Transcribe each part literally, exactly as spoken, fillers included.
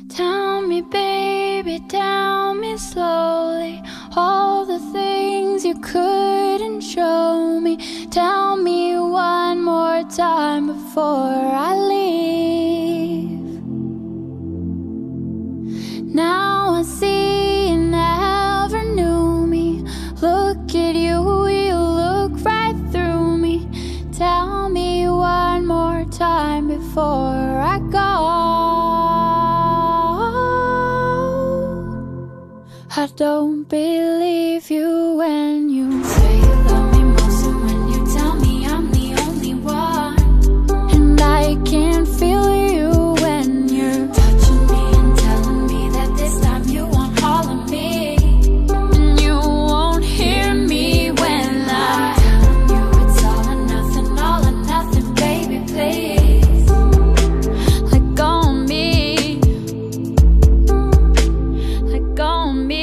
Tell me, baby, tell me slowly all the things you couldn't show me. Tell me one more time before I leave. Now I see you never knew me. Look at you, you look right through me. Tell me one more time before I go. I don't believe you when you say you love me most, and when you tell me I'm the only one. And I can't feel you when you're touching me and telling me that this time you want all of me. And you won't hear me when I'm telling you it's all or nothing, all or nothing, baby, please. Let go of me, let go of me.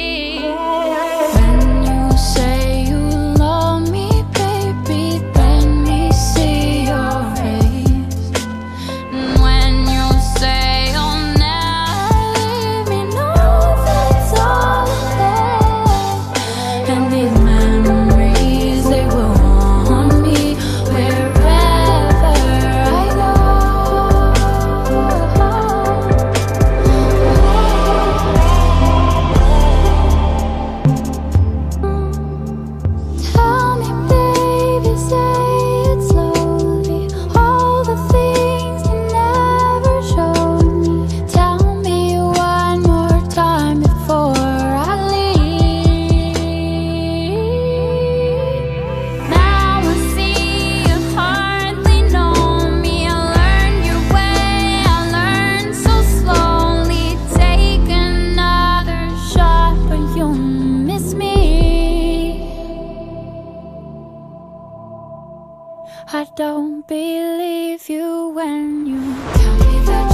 I don't believe you when you tell me that